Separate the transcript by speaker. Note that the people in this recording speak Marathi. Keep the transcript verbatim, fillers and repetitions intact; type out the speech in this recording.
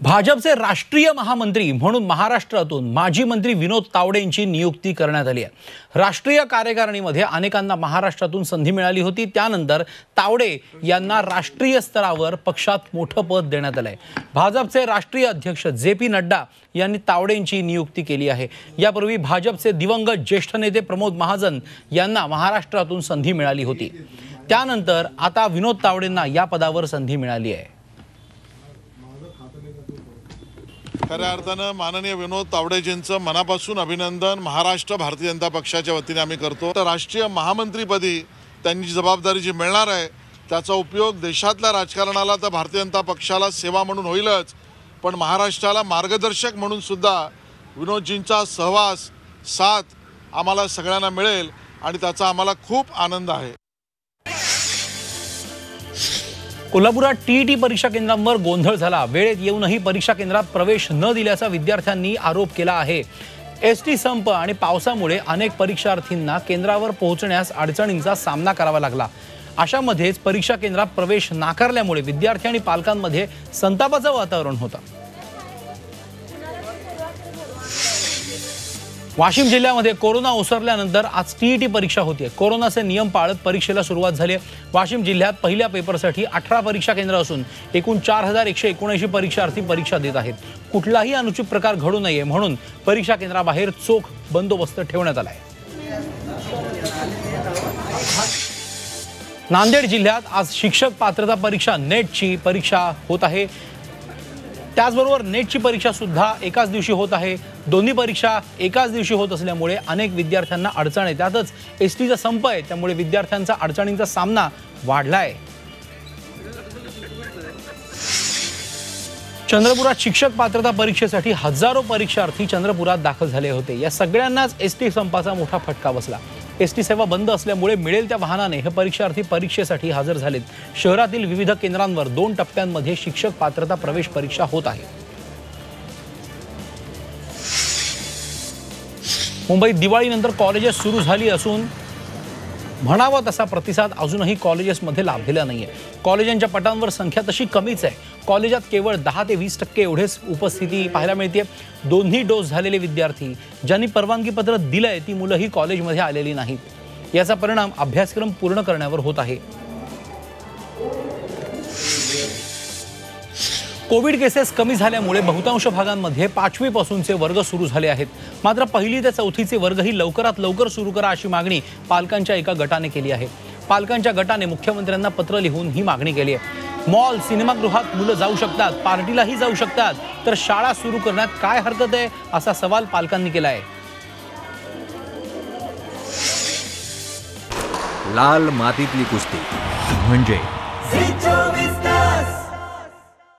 Speaker 1: भाजपचे राष्ट्रीय महामंत्री म्हणून महाराष्ट्रातून माजी मंत्री विनोद तावडे यांची नियुक्ती करण्यात आली आहे। राष्ट्रीय कार्यकारिणीमध्ये अनेकांना महाराष्ट्रातून संधी मिळाली होती। त्यानंतर तावडे यांना राष्ट्रीय स्तरावर पक्षात मोठं पद देण्यात आलंय। भाजपचे राष्ट्रीय अध्यक्ष जे पी नड्डा यांनी तावडे यांची नियुक्ती केली आहे। यापूर्वी भाजपचे दिवंगत ज्येष्ठ नेते प्रमोद महाजन यांना महाराष्ट्रातून संधी मिळाली होती। त्यानंतर आता विनोद तावडेंना या पदावर संधी मिळाली आहे।
Speaker 2: खऱ्या अर्थानं माननीय विनोद तावडेजींचं मनापासून अभिनंदन महाराष्ट्र भारतीय जनता पक्षाच्या वतीने आम्ही करतो। तर राष्ट्रीय महामंत्रीपदी त्यांची जबाबदारी जी मिळणार आहे त्याचा उपयोग देशातल्या राजकारणाला तर भारतीय जनता पक्षाला सेवा म्हणून होईलच, पण महाराष्ट्राला मार्गदर्शक म्हणून सुद्धा विनोदजींचा सहवास साथ आम्हाला सगळ्यांना मिळेल आणि त्याचा आम्हाला खूप आनंद आहे।
Speaker 1: कोल्हापुरात टीईटी परीक्षा केंद्रांवर गोंधळ झाला। वेळेत येऊनही परीक्षा केंद्रात प्रवेश न दिल्याचा विद्यार्थ्यांनी आरोप केला आहे। एसटी संप आणि पावसामुळे अनेक परीक्षार्थींना केंद्रावर पोहोचण्यास अडचणींचा सामना करावा लागला। अशामध्येच परीक्षा केंद्रात प्रवेश नाकारल्यामुळे विद्यार्थी आणि पालकांमध्ये संतापाचं वातावरण होतं। वाशिम जिल्ह्यामध्ये कोरोना ओसरल्यानंतर आज टीईटी परीक्षा होती। कोरोनाचे नियम पाळत परीक्षेला सुरुवात झाली आहे। वाशिम जिल्ह्यात पहिल्या पेपरसाठी अठरा परीक्षा केंद्र असून एकूण चार हजार एकशे एकोणऐंशी परीक्षार्थी परीक्षा देत आहेत। कुठलाही अनुचित प्रकार घडू नये म्हणून परीक्षा केंद्राबाहेर चोख बंदोबस्त ठेवण्यात आला आहे। नांदेड जिल्ह्यात आज शिक्षक पात्रता परीक्षा नेटची परीक्षा होत आहे। त्याचबरोबर नेटची परीक्षा सुद्धा एकाच दिवशी होत आहे। दोन्ही परीक्षा एकाच दिवशी होत असल्यामुळे अनेक विद्यार्थ्यांना अडचण आहे। त्यातच एसटीचा संप आहे, त्यामुळे विद्यार्थ्यांचा अडचणींचा सामना वाढलाय। चंद्रपुरात शिक्षक पात्रता परीक्षेसाठी हजारो परीक्षार्थी चंद्रपुरात दाखल झाले होते। या सगळ्यांनाच एसटी संपाचा मोठा फटका बसला। एसटी सेवा बंद असल्यामुळे मिळेल त्या वाहनाने हे परीक्षार्थी परीक्षेसाठी हजर झालेत। शहरातील विविध केंद्रांवर दोन टप्प्यांमध्ये शिक्षक पात्रता प्रवेश परीक्षा होत आहे। मुंबईत दिवाळीनंतर कॉलेजेस सुरू झाली असून म्हणावा तसा प्रतिसाद अजूनही कॉलेजेसमध्ये लाभलेला नाहीये। कॉलेजांच्या पटांवर संख्या तशी कमीच आहे। कॉलेजात केवळ दहा ते वीस टक्के एवढेच उपस्थिती पाहायला मिळते। दोन्ही डोस झालेले विद्यार्थी ज्यांनी परवानगी पत्र दिलंय ती मुलंही कॉलेजमध्ये आलेली नाहीत। याचा परिणाम अभ्यासक्रम पूर्ण करण्यावर होत आहे। कोविड केसेस कमी झाल्यामुळे बहुतांश भागांमध्ये पाचवी पासूनचे वर्ग सुरू झाले आहेत। मात्र पहिली ते चौथीचे वर्गही लवकरात लवकर सुरू करा अशी मागणी पालकांच्या एका गटाने केली आहे। पालकांच्या गटाने मुख्यमंत्र्यांना पत्र लिहून ही मागणी केली आहे। मॉल सिनेमागृहात मुलं जाऊ शकतात, पार्टीलाही जाऊ शकतात, तर शाळा सुरू करण्यात काय हरकत आहे असा सवाल पालकांनी केला आहे।
Speaker 3: लाल मातीतली कुस्ती म्हणजे